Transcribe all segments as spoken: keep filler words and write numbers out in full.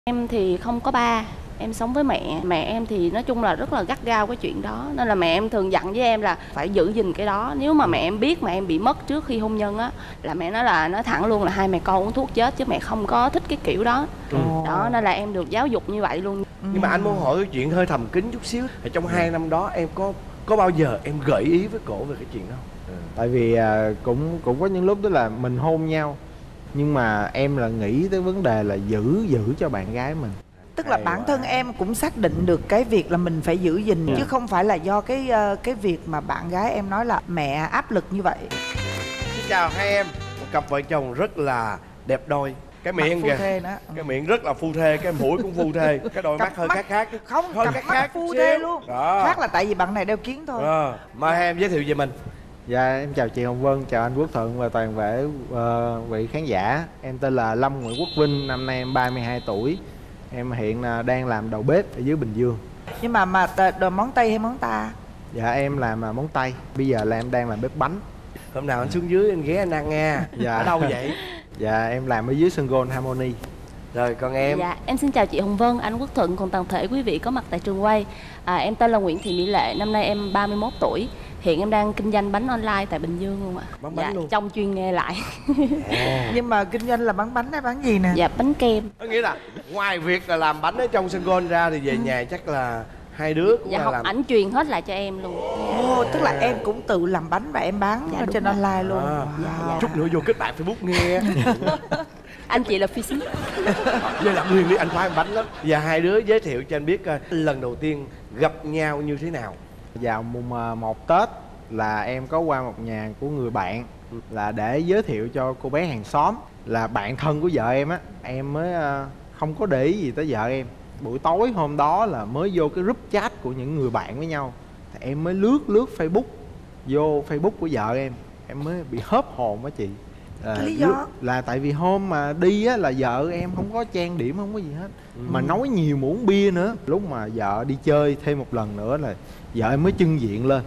Em thì không có ba, em sống với mẹ. Mẹ em thì nói chung là rất là gắt gao cái chuyện đó. Nên là mẹ em thường dặn với em là phải giữ gìn cái đó. Nếu mà mẹ em biết mà em bị mất trước khi hôn nhân á, là mẹ nói là nói thẳng luôn là hai mẹ con uống thuốc chết, chứ mẹ không có thích cái kiểu đó. ừ. Đó, nên là em được giáo dục như vậy luôn. ừ. Nhưng mà anh muốn hỏi cái chuyện hơi thầm kín chút xíu. Thì trong hai năm đó em có có bao giờ em gợi ý với cổ về cái chuyện đó không? Ừ. Tại vì à, cũng cũng có những lúc đó là mình hôn nhau, nhưng mà em là nghĩ tới vấn đề là giữ giữ cho bạn gái mình. Tức là bản thân em cũng xác định được cái việc là mình phải giữ gìn, ừ. chứ không phải là do cái cái việc mà bạn gái em nói là mẹ áp lực như vậy. Xin chào hai em, một cặp vợ chồng rất là đẹp đôi. Cái miệng kìa, cái miệng rất là phu thê, cái mũi cũng phu thê, cái đôi mắt hơi khác khác. Không, hơi cặp khác mắt khác phu thê luôn. Đó. Khác là tại vì bạn này đeo kiến thôi. Ờ, mời hai em giới thiệu về mình. Dạ, em chào chị Hồng Vân, chào anh Quốc Thuận và toàn thể uh, vị khán giả. Em tên là Lâm Nguyễn Quốc Vinh, năm nay em ba mươi hai tuổi. Em hiện uh, đang làm đầu bếp ở dưới Bình Dương. Nhưng mà mà đồ món Tây hay món ta? Dạ, em làm uh, món Tây. Bây giờ là em đang làm bếp bánh. Hôm nào anh xuống dưới anh ghé anh ăn nha. Dạ. Ở đâu vậy? Dạ, em làm ở dưới Sun Gold Harmony. Rồi còn em? Dạ, em xin chào chị Hồng Vân, anh Quốc Thuận cùng toàn thể quý vị có mặt tại trường quay. à, Em tên là Nguyễn Thị Mỹ Lệ, năm nay em ba mươi mốt tuổi. Hiện em đang kinh doanh bánh online tại Bình Dương luôn ạ. Bán bánh dạ, luôn? trong chuyên nghề lại. à. Nhưng mà kinh doanh là bán bánh hay bán gì nè? Dạ, bánh kem. Có nghĩa là ngoài việc là làm bánh ở trong Sun Gold ra thì về ừ. nhà chắc là hai đứa cũng dạ, là học làm. ảnh truyền hết lại cho em luôn. Ồ, tức là em cũng tự làm bánh và em bán dạ, trên rồi. Online luôn. à. wow. dạ, dạ. Chút nữa vô kết bạn Facebook nghe. Anh chị là phi ship. Với làm nguyên đi, anh khoái ăn bánh lắm. Và hai đứa giới thiệu cho anh biết uh, lần đầu tiên gặp nhau như thế nào. Vào mùng một Tết là em có qua một nhà của người bạn là để giới thiệu cho cô bé hàng xóm là bạn thân của vợ em á. Em mới uh, không có để ý gì tới vợ em. Buổi tối hôm đó là mới vô cái group chat của những người bạn với nhau, thì em mới lướt lướt Facebook, vô Facebook của vợ em, em mới bị hớp hồn á chị. À, lý do là tại vì hôm mà đi á là vợ em không có trang điểm, không có gì hết, ừ. mà nói nhiều mà uống bia nữa. Lúc mà vợ đi chơi thêm một lần nữa là vợ em mới trưng diện lên,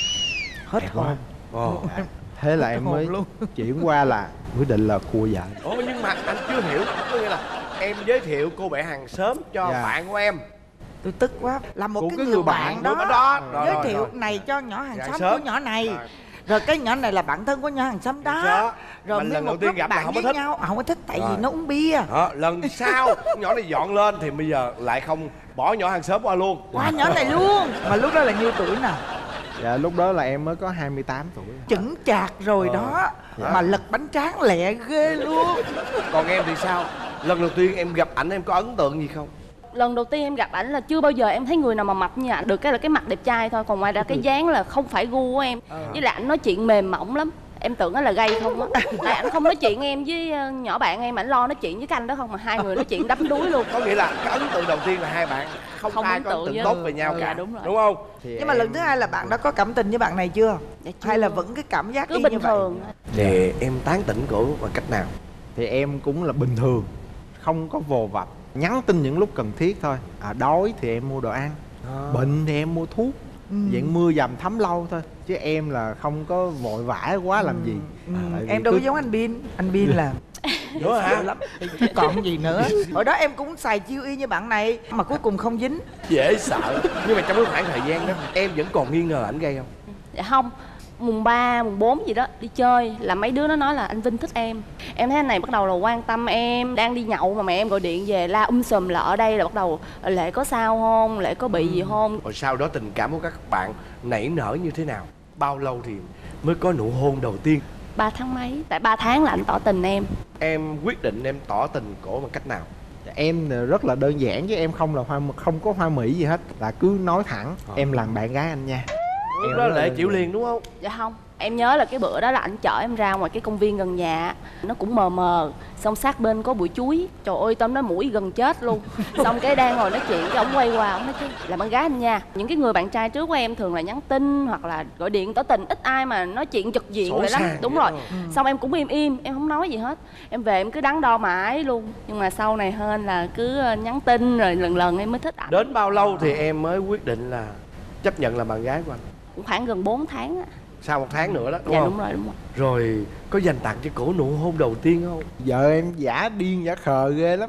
hết hồn. Ồ. Thế là em mới chuyển qua là quyết định là cua vợ. Ồ, nhưng mà anh chưa hiểu, có nghĩa là em giới thiệu cô bé hàng xóm cho dạ. bạn của em. Tôi tức quá. Là một của cái, cái người, người bạn, bạn đó, đó. Rồi, giới rồi, thiệu rồi. này cho nhỏ hàng dạ, xóm sớm. của nhỏ này. Rồi. Rồi cái nhỏ này là bạn thân của nhỏ hàng xóm đó. đó. Rồi lần đầu tiên gặp bạn không có với thích nhau, không có thích tại rồi. vì nó uống bia. Đó, lần sau nhỏ này dọn lên thì bây giờ lại không bỏ nhỏ hàng xóm qua luôn. Qua nhỏ này luôn. Mà lúc đó là nhiêu tuổi nè? Dạ, lúc đó là em mới có hai mươi tám tuổi. Chững chạc rồi ờ. đó. Dạ. Mà lật bánh tráng lẹ ghê luôn. Còn em thì sao? Lần đầu tiên em gặp ảnh em có ấn tượng gì không? Lần đầu tiên em gặp ảnh là chưa bao giờ em thấy người nào mà mập như ảnh. Được cái là cái mặt đẹp trai thôi, còn ngoài ra cái dáng là không phải gu của em. à. Với lại ảnh nói chuyện mềm mỏng lắm. Em tưởng nó là gay không á. Tại ảnh không nói chuyện em với nhỏ bạn em, ảnh lo nói chuyện với cái anh đó không, mà hai người nói chuyện đắm đuối luôn. Có nghĩa là cái ấn tượng đầu tiên là hai bạn không, không ai có ấn tượng tốt về nhau ừ, cả. dạ, đúng rồi. Đúng không? Thì nhưng em... mà lần thứ hai là bạn đã có cảm tình với bạn này chưa? Dạ, chưa. Hay là vẫn cái cảm giác cứ y bình như thường vậy? Thì em tán tỉnh cổ bằng cách nào? Thì em cũng là bình thường, không có vồ vập, nhắn tin những lúc cần thiết thôi. À, đói thì em mua đồ ăn, à. bệnh thì em mua thuốc, ừ. dạng mưa dầm thấm lâu thôi. Chứ em là không có vội vã quá làm ừ. gì. ừ. à, Em đâu có cứ... giống anh Bin. Anh Bin là nữa hả? Lắm. Còn gì nữa. Hồi đó em cũng xài chiêu y như bạn này mà cuối cùng không dính. Dễ sợ. Nhưng mà trong cái khoảng thời gian đó em vẫn còn nghi ngờ ảnh gay không? Dạ không. Mùng ba, mùng bốn gì đó đi chơi là mấy đứa nó nói là anh Vinh thích em. Em thấy anh này bắt đầu là quan tâm em. Đang đi nhậu mà mẹ em gọi điện về la um sùm là ở đây là bắt đầu Lệ có sao không? Lệ có bị ừ. gì không? Rồi sau đó tình cảm của các bạn nảy nở như thế nào? Bao lâu thì mới có nụ hôn đầu tiên? Ba tháng mấy. Tại ba tháng là anh tỏ tình em. Em quyết định em tỏ tình cổ bằng cách nào? Em rất là đơn giản chứ em không là hoa không có hoa mỹ gì hết. Là cứ nói thẳng à. Em làm bạn gái anh nha. Lúc đó Lệ chịu liền đúng không? Dạ không. Em nhớ là cái bữa đó là anh chở em ra ngoài cái công viên gần nhà. Nó cũng mờ mờ. Xong sát bên có bụi chuối. Trời ơi tôm nó mũi gần chết luôn. Xong cái đang ngồi nói chuyện, cái ông quay qua ông nói chứ là bạn gái anh nha. Những cái người bạn trai trước của em thường là nhắn tin hoặc là gọi điện tỏ tình. Ít ai mà nói chuyện trực diện vậy lắm. Đúng rồi. Ừ. Xong em cũng im im, em không nói gì hết. Em về em cứ đắn đo mãi luôn. Nhưng mà sau này hơn là cứ nhắn tin rồi lần lần em mới thích ảnh. Đến bao lâu thì em mới quyết định là chấp nhận là bạn gái của anh? Cũng khoảng gần bốn tháng á. Sau một tháng nữa đó đúng dạ, không? Đúng rồi, đúng rồi. Rồi có dành tặng cho cổ nụ hôn đầu tiên không? Vợ em giả điên giả khờ ghê lắm.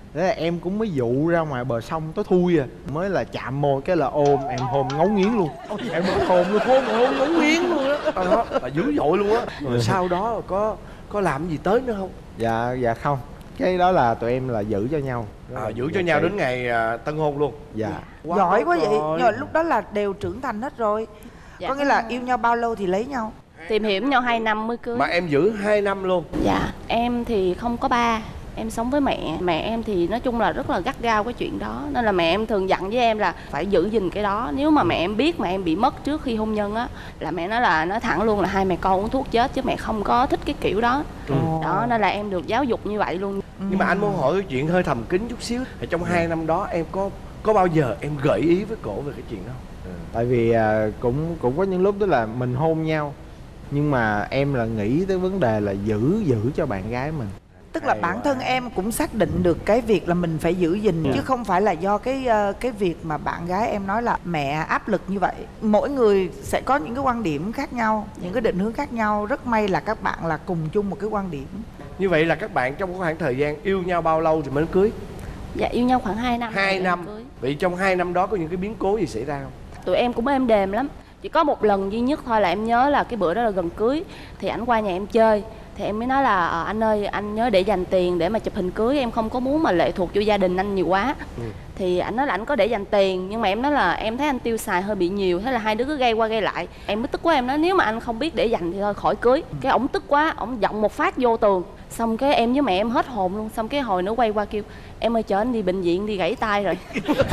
Thế là em cũng mới dụ ra ngoài bờ sông tối thui à, mới là chạm môi cái là ôm, em hôn ngấu nghiến luôn. Em mới hôn luôn, hôn hôn ngấu nghiến luôn á. Đó là dữ dội luôn á. Rồi sau đó có có làm gì tới nữa không? Dạ dạ không, cái đó là tụi em là giữ cho nhau. À, giữ cho nhau đến ngày à, tân hôn luôn. Dạ. Quá giỏi quá vậy. Nhưng mà lúc đó là đều trưởng thành hết rồi. Dạ. Có nghĩa là yêu nhau bao lâu thì lấy nhau? Tìm hiểu nhau hai năm mới cưới. Mà em giữ hai năm luôn? Dạ, em thì không có ba. Em sống với mẹ. Mẹ em thì nói chung là rất là gắt gao cái chuyện đó. Nên là mẹ em thường dặn với em là phải giữ gìn cái đó. Nếu mà mẹ em biết mà em bị mất trước khi hôn nhân á, là mẹ nói là nói thẳng luôn là hai mẹ con uống thuốc chết, chứ mẹ không có thích cái kiểu đó. Ừ. Đó, nên là em được giáo dục như vậy luôn. Nhưng mà anh muốn hỏi cái chuyện hơi thầm kín chút xíu. Ở trong hai năm đó em có có bao giờ em gợi ý với cổ về cái chuyện đó không? Ừ. Tại vì à, cũng cũng có những lúc đó là mình hôn nhau, nhưng mà em là nghĩ tới vấn đề là giữ giữ cho bạn gái mình. Tức là bản thân em cũng xác định được cái việc là mình phải giữ gìn, Yeah. chứ không phải là do cái cái việc mà bạn gái em nói là mẹ áp lực như vậy. Mỗi người sẽ có những cái quan điểm khác nhau, những cái định hướng khác nhau. Rất may là các bạn là cùng chung một cái quan điểm. Như vậy là các bạn trong khoảng thời gian yêu nhau bao lâu thì mới cưới? Dạ, yêu nhau khoảng hai năm. Hai rồi năm. cưới. Vậy trong hai năm đó có những cái biến cố gì xảy ra không? Tụi em cũng êm đềm lắm. Chỉ có một lần duy nhất thôi là em nhớ là cái bữa đó là gần cưới. Thì ảnh qua nhà em chơi. Thì em mới nói là à, anh ơi, anh nhớ để dành tiền để mà chụp hình cưới. Em không có muốn mà lệ thuộc vô gia đình anh nhiều quá. Ừ. Thì ảnh nói là anh có để dành tiền. Nhưng mà em nói là em thấy anh tiêu xài hơi bị nhiều. Thế là hai đứa cứ gây qua gây lại. Em mới tức quá, em nói nếu mà anh không biết để dành thì thôi khỏi cưới. Cái ổng tức quá, ổng giọng một phát vô tường. Xong cái em với mẹ em hết hồn luôn. Xong cái hồi nữa quay qua kêu em ơi, chở anh đi bệnh viện đi, gãy tay rồi.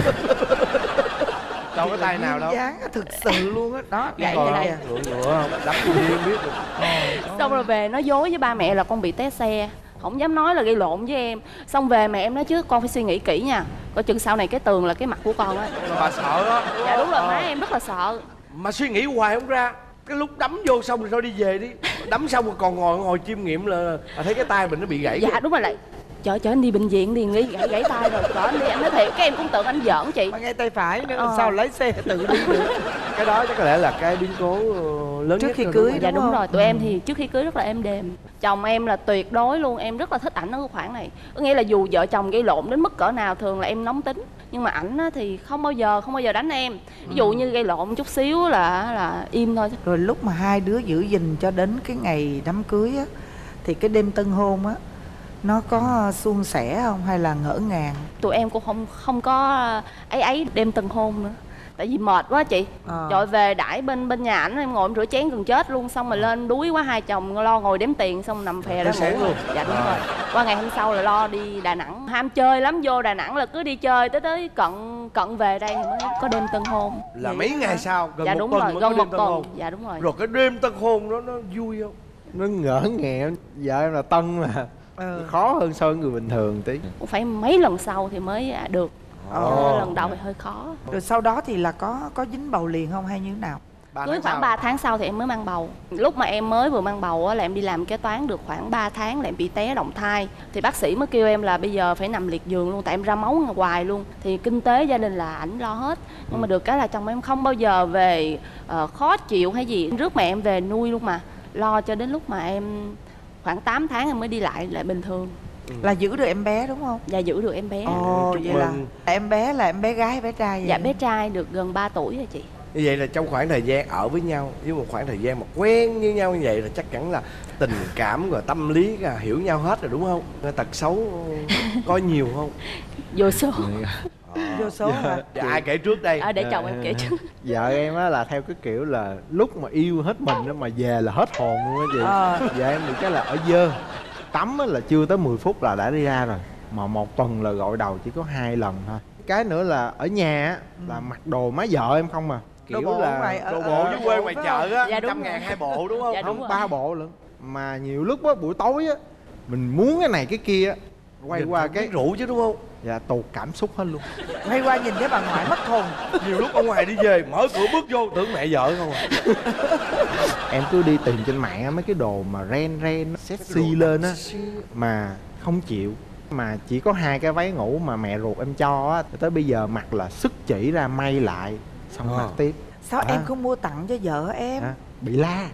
Đâu có tay nào đâu. Dáng thực sự luôn á. Đó, Gãy vậy tay. nè. Ngựa ngựa không? Đắp vô điên biết được. Xong rồi về nói dối với ba mẹ là con bị té xe, không dám nói là gây lộn với em. Xong về mẹ em nói chứ con phải suy nghĩ kỹ nha, coi chừng sau này cái tường là cái mặt của con á. Bà sợ đó. Dạ đúng rồi, má Ờ. em rất là sợ. Mà suy nghĩ hoài không ra. Cái lúc đấm vô xong rồi thôi đi về đi. Đấm xong rồi còn ngồi ngồi chiêm nghiệm là à, thấy cái tay mình nó bị gãy. Dạ đúng rồi, lại chở chở anh đi bệnh viện đi, nghĩ gãy gãy tay rồi, chở anh đi. Anh nói thiệt, cái em cũng tưởng anh giỡn chị. Mà ngay tay phải nữa, Ờ. sao lái xe tự đi được. Cái đó chắc có lẽ là cái biến cố lớn Trước nhất khi rồi, cưới. đúng Dạ đúng đúng không? rồi, tụi em thì trước khi cưới rất là êm đềm. Chồng em là tuyệt đối luôn, em rất là thích ảnh ở cái khoảng này. Có nghĩa là dù vợ chồng gây lộn đến mức cỡ nào, thường là em nóng tính. Nhưng mà ảnh á thì không bao giờ, không bao giờ đánh em. Ví dụ như gây lộn chút xíu là là im thôi. Rồi lúc mà hai đứa giữ gìn cho đến cái ngày đám cưới á, thì cái đêm tân hôn á, nó có suôn sẻ không hay là ngỡ ngàng? Tụi em cũng không không có ấy ấy đêm tân hôn nữa. Tại vì mệt quá chị. Ờ. Trời, về đãi bên bên nhà ảnh, em ngồi em rửa chén gần chết luôn. Xong rồi lên đuối quá, hai chồng lo ngồi đếm tiền, xong nằm phè ra Tới sáng ngủ luôn. Dạ đúng À. rồi. Qua ngày hôm sau là lo đi Đà Nẵng. Ham chơi lắm, vô Đà Nẵng là cứ đi chơi tới tới cận cận về đây thì mới có đêm tân hôn. Là Vậy mấy đó. ngày sau, gần Dạ một đúng tuần rồi, mới gần có một đêm tân tuần. hôn. Dạ đúng rồi. Rồi cái đêm tân hôn đó nó vui không? Nó ngỡ ngàng, vợ em là Tân mà. Ừ. Khó hơn so với người bình thường tí. Cũng phải mấy lần sau thì mới được. Ồ. Lần đầu thì hơi khó. Rồi sau đó thì là có có dính bầu liền không hay như thế nào? Ba Cưới tháng khoảng sau. ba tháng sau thì em mới mang bầu. Lúc mà em mới vừa mang bầu á, là em đi làm kế toán được khoảng ba tháng là em bị té động thai. Thì bác sĩ mới kêu em là bây giờ phải nằm liệt giường luôn, tại em ra máu hoài luôn. Thì kinh tế gia đình là ảnh lo hết. Nhưng mà được cái là chồng em không bao giờ về uh, khó chịu hay gì. Rước mẹ em về nuôi luôn mà. Lo cho đến lúc mà em khoảng tám tháng em mới đi lại lại bình thường. Là giữ được em bé đúng không? Và giữ được em bé. Ồ, Chúc vậy là mừng. em bé là em bé gái hay bé trai vậy? Dạ bé trai được gần ba tuổi rồi chị. Như vậy là trong khoảng thời gian ở với nhau, với một khoảng thời gian mà quen với nhau như vậy là chắc chắn là tình cảm rồi tâm lý là hiểu nhau hết rồi đúng không? Tật xấu có nhiều không? Vô số. Vô số hả? Dạ, ai kể trước đây? À, để chồng em kể trước. Vợ em á là theo cái kiểu là lúc mà yêu hết mình đó mà về là hết hồn luôn á chị. Ờ. Vợ em được cái là ở dơ. Tắm á là chưa tới mười phút là đã đi ra rồi. Mà một tuần là gội đầu chỉ có hai lần thôi. Cái nữa là ở nhà á là mặc đồ má vợ em không à. Đồ Kiểu bộ là ngoài ở- Đồ ở- bộ ở dưới quê bộ ngoài phải chợ không? á, Dạ, đúng trăm rồi. ngàn hai bộ đúng không? Dạ, đúng không rồi. ba bộ lận. Mà nhiều lúc á buổi tối á mình muốn cái này cái kia á, quay Nhìn qua cũng cái biết rượu chứ đúng không? dạ tụt cảm xúc hết luôn. Quay qua nhìn thấy bà ngoại mất hồn. Nhiều lúc ở ngoài đi về mở cửa bước vô tưởng mẹ vợ không à. Em cứ đi tìm trên mạng á, mấy cái đồ mà ren ren sexy lên á mà không chịu. Mà chỉ có hai cái váy ngủ mà mẹ ruột em cho á, tới bây giờ mặc là sức chỉ ra may lại xong Ờ. mặc tiếp. Sao À. em không mua tặng cho vợ em? À, bị la.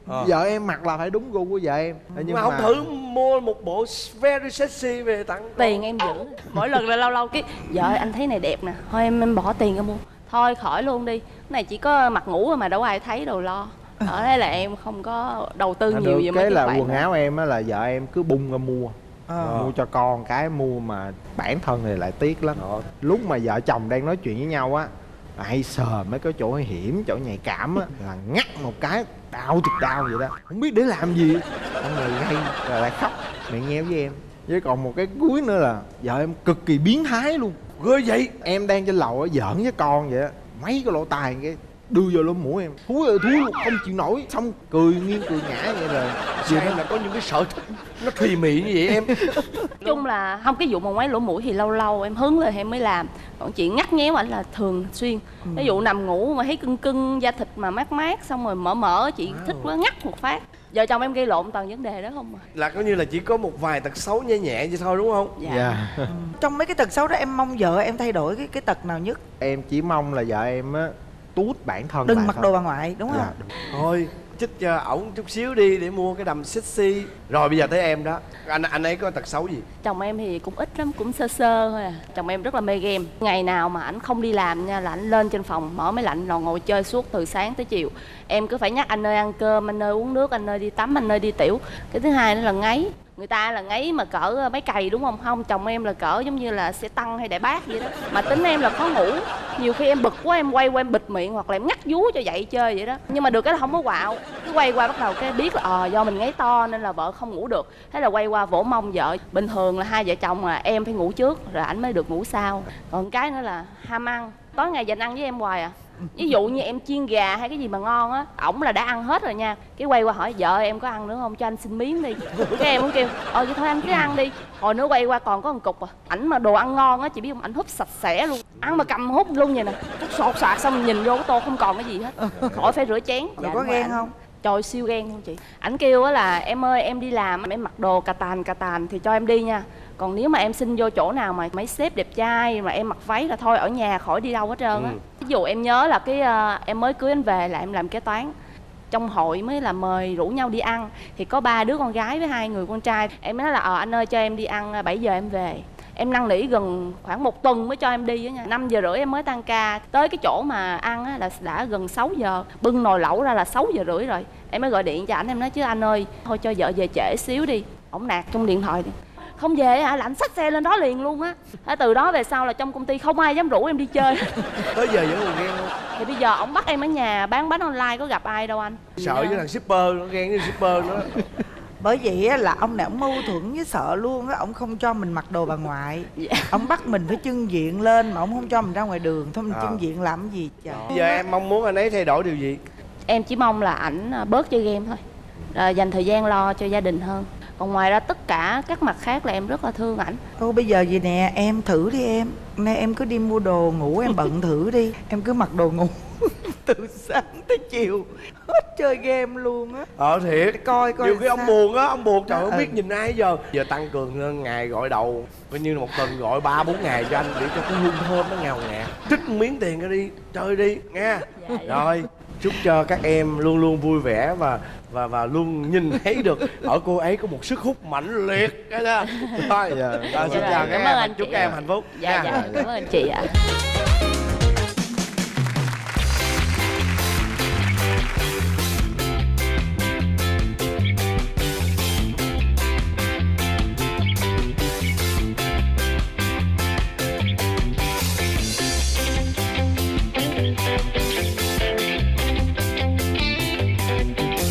Ờ. Vợ em mặc là phải đúng gu của vợ em. Nhưng mà không thử mua một bộ very sexy về tặng Tiền em giữ. Mỗi lần là lâu lâu cái vợ anh thấy này đẹp nè, thôi em, em bỏ tiền ra mua. Thôi khỏi luôn đi, cái này chỉ có mặc ngủ mà đâu ai thấy đâu lo. Ở đây là em không có đầu tư À, nhiều được về mấy cái cái là khoản quần đó. áo em á là vợ em cứ bung ra mua. Ờ. Mua cho con cái, mua mà bản thân thì lại tiếc lắm. Đó. Lúc mà vợ chồng đang nói chuyện với nhau á, là hay sờ mấy cái chỗ hiểm, chỗ nhạy cảm á, là ngắt một cái đau thiệt đau vậy đó, không biết để làm gì. Xong rồi gây rồi lại khóc, mẹ nghe với em. Với còn một cái cuối nữa là vợ em cực kỳ biến thái luôn. ghê vậy. Em đang trên lầu á giỡn với con vậy á, mấy cái lỗ tai cái đưa vô lỗ mũi em, thúi ơi thúi luôn, không chịu nổi. Xong cười nghiêng cười ngã vậy rồi. Sao em là có những cái sở thích nó thùy mị như vậy em? Nói chung là không, cái vụ mà ngoáy lỗ mũi thì lâu lâu em hứng lên em mới làm. Còn chuyện ngắt nhéo ảnh là thường xuyên. Ừ. Ví dụ nằm ngủ mà thấy cưng cưng da thịt mà mát mát xong rồi mở mở chị Wow. thích quá ngắt một phát. Vợ chồng em gây lộn toàn vấn đề đó không à. Là coi như là chỉ có một vài tật xấu nhẹ nhẹ vậy thôi đúng không? Dạ. Dạ. Trong mấy cái tật xấu đó em mong vợ em thay đổi cái cái tật nào nhất? Em chỉ mong là vợ em á tút bản thân Đừng lại mặc thôi. đồ bà ngoại, đúng không? Dạ, đúng. Thôi chích cho ổng chút xíu đi để mua cái đầm sexy. Rồi bây giờ tới em đó. Anh anh ấy có tật xấu gì? Chồng em thì cũng ít lắm, cũng sơ sơ thôi à. Chồng em rất là mê game. Ngày nào mà ảnh không đi làm nha là ảnh lên trên phòng mở máy lạnh rồi ngồi chơi suốt từ sáng tới chiều. Em cứ phải nhắc anh ơi ăn cơm, anh ơi uống nước, anh ơi đi tắm, anh ơi đi tiểu. Cái thứ hai nữa là ngáy. Người ta là ngáy mà cỡ mấy cày đúng không? Không, chồng em là cỡ giống như là xe tăng hay đại bác vậy đó. Mà tính em là khó ngủ. Nhiều khi em bực quá em quay qua em bịt miệng hoặc là em ngắt vú cho dậy chơi vậy đó. Nhưng mà được cái là không có quạo. Cứ quay qua bắt đầu cái biết là ờ do mình ngáy to nên là vợ không ngủ được. Thế là quay qua vỗ mông vợ. Bình thường là hai vợ chồng là em phải ngủ trước rồi ảnh mới được ngủ sau. Còn cái nữa là ham ăn. Tối ngày dành ăn với em hoài à. Ví dụ như em chiên gà hay cái gì mà ngon á, ổng là đã ăn hết rồi nha. Cái quay qua hỏi vợ em có ăn nữa không, cho anh xin miếng đi. Cái em cũng kêu ờ vậy thôi anh cứ ăn đi. Hồi nữa quay qua còn có một cục à. Ảnh mà đồ ăn ngon á, chị biết không, ảnh húp sạch sẽ luôn. Ăn mà cầm húp luôn vậy nè, húp sột soạt xong nhìn vô cái tô không còn cái gì hết, khỏi phải rửa chén. Rồi có đúng rồi ghen ảnh. không? Trời siêu ghen luôn chị. Ảnh kêu á là em ơi em đi làm em mặc đồ cà tàn cà tàn thì cho em đi nha. Còn nếu mà em xin vô chỗ nào mà mấy sếp đẹp trai mà em mặc váy là thôi ở nhà khỏi đi đâu hết trơn á. Ừ. Ví dụ em nhớ là cái uh, em mới cưới anh về là em làm kế toán. Trong hội mới là mời rủ nhau đi ăn thì có ba đứa con gái với hai người con trai. Em nói là ờ anh ơi cho em đi ăn bảy giờ em về. Em năn nỉ gần khoảng một tuần mới cho em đi á nha. Năm giờ rưỡi em mới tan ca. Tới cái chỗ mà ăn á là đã gần sáu giờ. Bưng nồi lẩu ra là sáu giờ rưỡi rồi. Em mới gọi điện cho ảnh em nói chứ anh ơi thôi cho vợ về trễ xíu đi. Ổng nạt trong điện thoại. Không về hả là ảnh xách xe lên đó liền luôn á. Từ đó về sau là trong công ty không ai dám rủ em đi chơi. Tới giờ vẫn còn ghen không? Thì bây giờ ổng bắt em ở nhà bán bánh online có gặp ai đâu anh. Sợ với thằng shipper nó ghen với shipper nữa. Bởi vậy á, là ông này ông mâu thuẫn với sợ luôn á, ông không cho mình mặc đồ bà ngoại. Dạ. Ông bắt mình phải trưng diện lên mà ông không cho mình ra ngoài đường. Thôi mình À. trưng diện làm cái gì trời. Bây giờ em mong muốn anh ấy thay đổi điều gì? Em chỉ mong là ảnh bớt chơi game thôi, rồi dành thời gian lo cho gia đình hơn. Còn ngoài ra tất cả các mặt khác là em rất là thương ảnh. Thôi bây giờ gì nè, em thử đi em. Nay em cứ đi mua đồ ngủ em bận thử đi. Em cứ mặc đồ ngủ từ sáng tới chiều hết chơi game luôn á. Ờ thiệt. Coi coi Nhiều khi sao. ông buồn á, ông buồn trời ơi, không Ừ. biết nhìn ai giờ. Giờ tăng cường lên ngày gọi đầu, coi như là một tuần gọi ba bốn ngày cho anh để cho cái hương thơm nó ngào ngạt. Trích miếng tiền ra đi, chơi đi nha. Dạ, dạ. Rồi, chúc cho các em luôn luôn vui vẻ và và và luôn nhìn thấy được ở cô ấy có một sức hút mãnh liệt. Cái đó. Rồi, Dạ. rồi, xin Dạ, chào rồi, các cảm em, ơn anh chúc chị. các em hạnh phúc. Dạ nha. dạ cảm ơn anh chị ạ.